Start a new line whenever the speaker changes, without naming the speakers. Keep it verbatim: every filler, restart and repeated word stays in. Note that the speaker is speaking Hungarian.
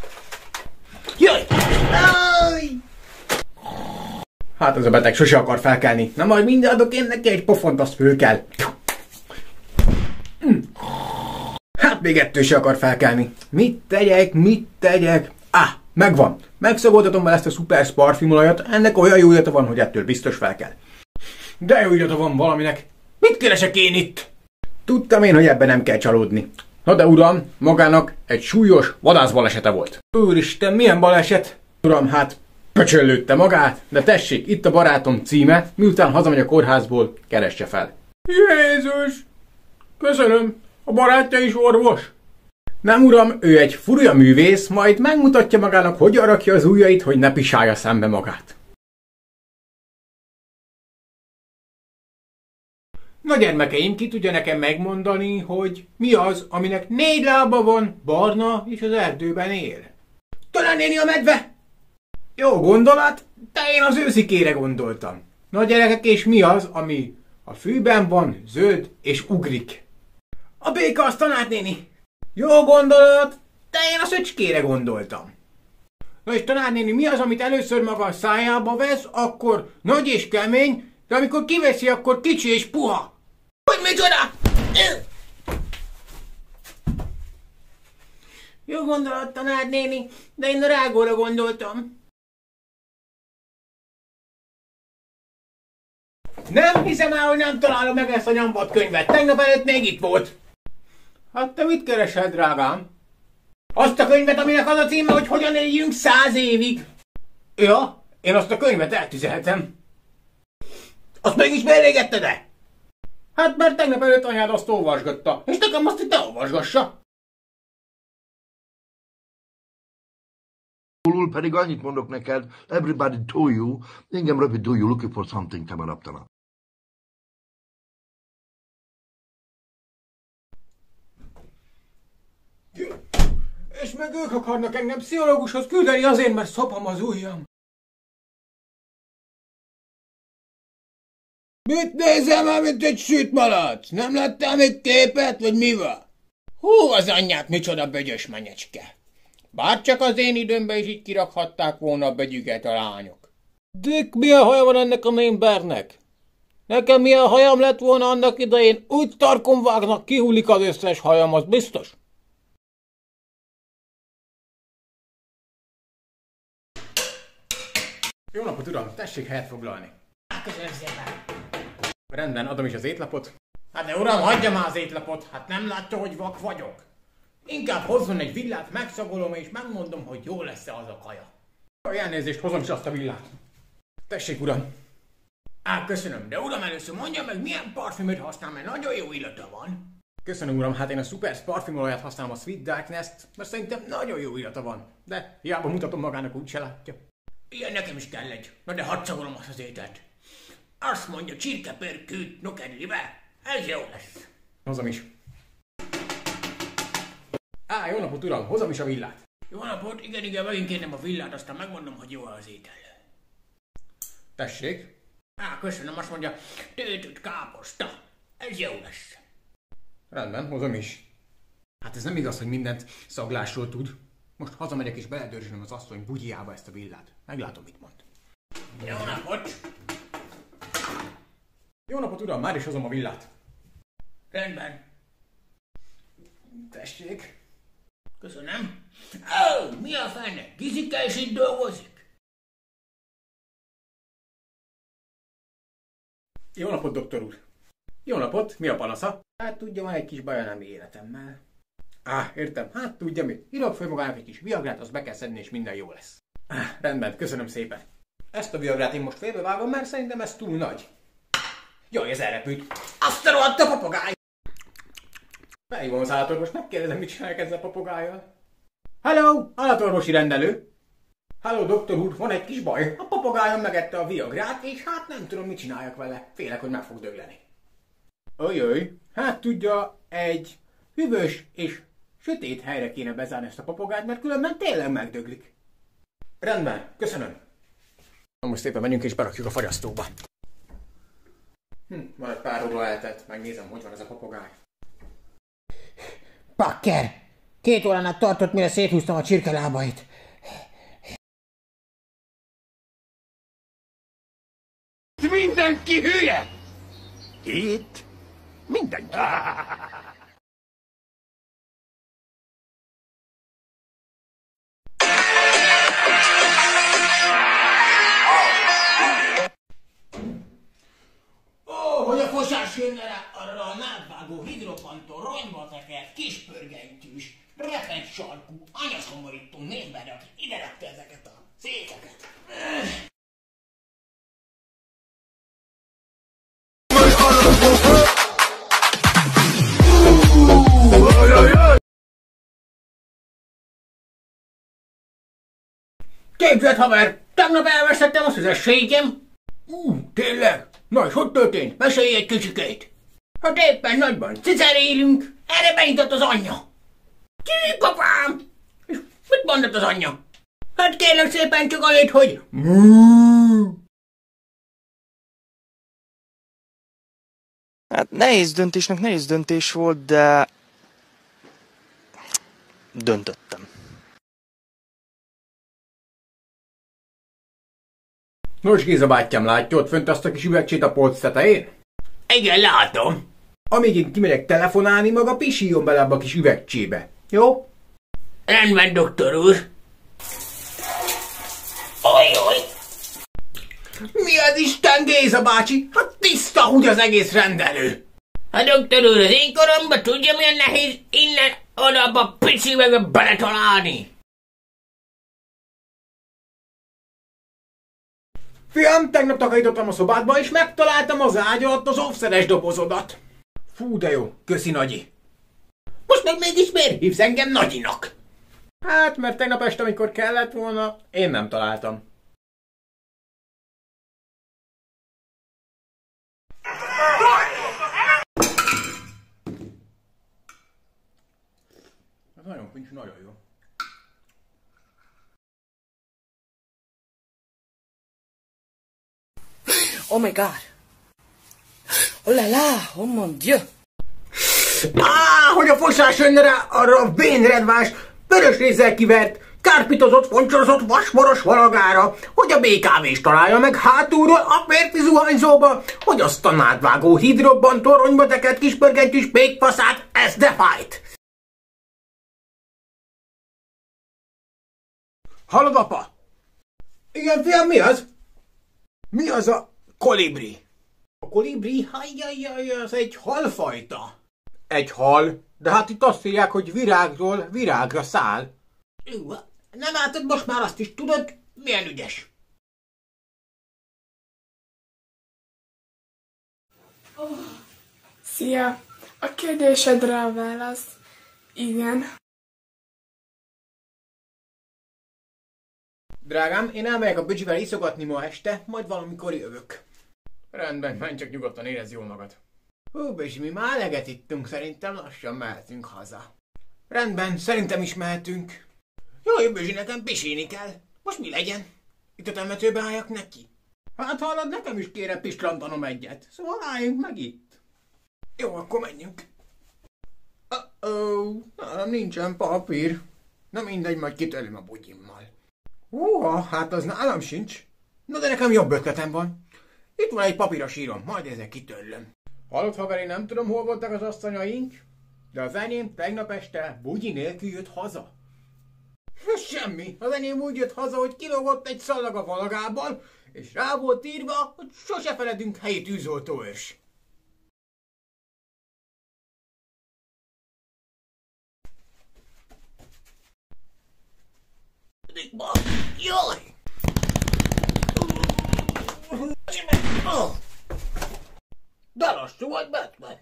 Jaj! Áj! Hát az a beteg sose akar felkelni. Na majd minden adok én neki egy pofont, azt föl kell. Hát még ettől se akar felkelni. Mit tegyek, mit tegyek? Á, megvan. Megszagoltatom vele ezt a szuper parfümolajat. Ennek olyan jó illata van, hogy ettől biztos felkel. De jó illata van valaminek. Mit keresek én itt? Tudtam én, hogy ebben nem kell csalódni. Na de uram, magának egy súlyos vadászbalesete volt. Úristen, milyen baleset? Uram, hát pöcsöllődte magát, de tessék, itt a barátom címe, miután hazamegy a kórházból, keresse fel. Jézus! Köszönöm, a barátja is orvos. Nem uram, ő egy furja művész, majd megmutatja magának, hogyan rakja az ujjait, hogy ne pisálja szembe magát. Na gyermekeim, ki tudja nekem megmondani, hogy mi az, aminek négy lába van, barna és az erdőben él? Talán néni a medve? Jó gondolat, de én az őszikére gondoltam. Na gyerekek, és mi az, ami a fűben van, zöld és ugrik? A béka az tanárnéni. Jó gondolat, de én a szöcskére gondoltam. Na és tanárnéni, mi az, amit először maga a szájába vesz, akkor nagy és kemény, de amikor kiveszi, akkor kicsi és puha? Hogy micsoda? Jó gondolat, tanárnéni, de én a rágóra gondoltam. Nem hiszem el, hogy nem találom meg ezt a nyomvat könyvet. Tegnap előtt még itt volt. Hát te mit keresel, drágám? Azt a könyvet, aminek az a címe, hogy hogyan éljünk száz évig. Ja, én azt a könyvet eltüzeltem. Azt mégis belégetted-e? Hát mert tegnap előtt anyád azt olvasgatta, és nekem azt, hogy te olvasgassa.
Alul pedig annyit mondok neked, everybody to you, engem rövid do you looking for something, te maraptanak.
És meg ők akarnak engem pszichológushoz küldeni azért, mert szopam az ujjam. Mit nézel már, mint egy süt malac? Nem láttál még képet, vagy mi van? Hú, az anyját, micsoda bögyös menyecske. Bárcsak az én időmben is így kirakhatták volna a begyüget a lányok. Dick, milyen haja van ennek a mémbernek? Nekem milyen hajam lett volna annak idején, úgy tarkon vágnak, kihullik az összes hajam, az biztos? Jó napot, uram! Tessék helyet foglalni. Köszönöm szépen. Rendben, adom is az étlapot. Hát de uram, hagyja már az étlapot! Hát nem látja, hogy vak vagyok? Inkább hozzon egy villát, megszagolom és megmondom, hogy jó lesz-e az a kaja. A elnézést, hozom is azt a villát. Tessék, uram! Á, köszönöm, de uram, először mondja meg, milyen parfümöt használ, mert nagyon jó illata van. Köszönöm, uram, hát én a Super parfümolajat használom, a Sweet Darkness-t, mert szerintem nagyon jó illata van. De hiába mutatom magának, úgy se látja. Ilyen nekem is kell egy. Na de hadd szagolom azt az ételt. Azt mondja, csirkepörkült nokedlibe. Ez jó lesz. Hozom is. Á, jó napot, uram, hozom is a villát. Jó napot, igen, igen, megint kérnem a villát, aztán megmondom, hogy jó az étel. Tessék. Á, köszönöm, azt mondja, töltött káposzta. Ez jó lesz. Rendben, hozom is. Hát ez nem igaz, hogy mindent szaglásról tud. Most hazamegyek és beledörzsölöm az asszony bugyiába ezt a villát. Meglátom, mit mond. Jó napot! Jó napot, uram, már is hozom a villát. Rendben. Tessék. Köszönöm. Ó, oh, mi a fene? Gizike is itt dolgozik? Jó napot, doktor úr. Jó napot, mi a panasza? Hát tudja, van egy kis baj a nemi életemmel. Á, értem, hát tudja mit. Írok fel magának egy kis viagrát, azt be kell szedni, és minden jó lesz. Á, rendben, köszönöm szépen. Ezt a viagrát én most félbevágom, mert szerintem ez túl nagy. Jaj, ez elrepült. Azt a rohadt a papagáj! Felhívom az állatorvos, megkérdezem, mit csinálják ezzel a papagájjal. Hello, állatorvosi rendelő. Hello, doktor úr, van egy kis baj. A papagájom megette a viagrát, és hát nem tudom, mit csináljak vele. Félek, hogy meg fog dögleni. Ojjaj, hát tudja, egy hűvös és sötét helyre kéne bezárni ezt a papagájt, mert különben tényleg megdöglik. Rendben, köszönöm. Na most szépen menjünk és berakjuk a fagyasztóba. Hm, van egy pár óra eltelt, megnézem, hogy van ez a papagáj. Pakker! Két óránál tartott, mire széthúztam a csirkelábait. Mindenki hülye! Itt mindenki. Ó, hogy a fosás jönne rá arra a nádvágó, hidropantó, ronyba tekert, kispörgentyűs, repett sarkú, anyaszomorító névben, aki ide rakta ezeket a székeket. Képzeld, haver, tegnap elvesztettem a szüzességem. Ú, uh, tényleg? Na, és hogy történt? Mesélj egy kicsikét. Hát éppen nagyban cicerélünk, erre beintett az anyja. Ki, papám? És mit mondott az anyja? Hát kérlek szépen csak annyit, hogy...
Hát nehéz döntésnek nehéz döntés volt, de... döntöttem.
Nos, Géza bátyám, látja ott fönt azt a kis üvegcsét a polc tetején? Igen, látom. Amíg én kimegyek telefonálni, maga pisíjon bele abba a kis üvegcsébe. Jó? Rendben, doktor úr. Ojjoj! Mi az Isten, Géza bácsi? Hát tiszta úgy az egész rendelő. A doktor úr, az én koromban tudja, milyen nehéz innen oda abba a pici üvegbe beletalálni. Fiam, tegnap takarítottam a szobádba, és megtaláltam az ágy alatt az offszeres dobozodat. Fú, de jó. Köszi, Nagyi. Most meg mégis miért hívsz engem Nagyinak? Hát, mert tegnap este, amikor kellett volna, én nem találtam. Ez nagyon pincs, nagyon jó.
Oh my god. Oh la la, oh mon dieu.
Á, hogy a fosás jönne rá arra a vénredvás, vörös rézzel kivert, kárpitozott, foncsorozott vasmoros valagára, hogy a bé ká vé-s találja meg hátulról a férfi zuhanyzóba, hogy azt a nádvágó hidrobban toronyba tekert kispörgentyűs pékfaszát, ez de fájt. Hallod, apa? Igen, fiam, mi az? Mi az a kolibri? A kolibri? Hajjajjaj, az egy halfajta. Egy hal? De hát itt azt írják, hogy virágról virágra száll. Nem látod, most már azt is tudod, milyen ügyes.
Oh, szia! A kérdésedre a válasz. Igen.
Drágám, én elmegyek a büdzsivel iszogatni ma este, majd valamikor jövök. Rendben, menj csak nyugodtan, érezd jól magad. Hú, Bézsi, mi már eleget ittunk, szerintem lassan mehetünk haza. Rendben, szerintem is mehetünk. Jaj, Bézsi, nekem pisíni kell. Most mi legyen? Itt a temetőbe álljak neki? Hát hallod, nekem is kéne pislantanom egyet, szóval álljunk meg itt. Jó, akkor menjünk. Uh-oh, nálam nincsen papír. Na mindegy, majd kitörlöm a bugyimmal. Húha, hát az nálam sincs. Na de nekem jobb ötletem van. Itt van egy papíros írom, majd ezzel kitörlöm. Hallott, haver, én nem tudom, hol voltak az asszonyaink, de az enyém tegnap este bugyi nélkül jött haza. Semmi, az enyém úgy jött haza, hogy kilógott egy szallag a valagában, és rá volt írva, hogy sose feledünk helyi tűzoltóőrs. Jaj! De lassú vagy, Batman!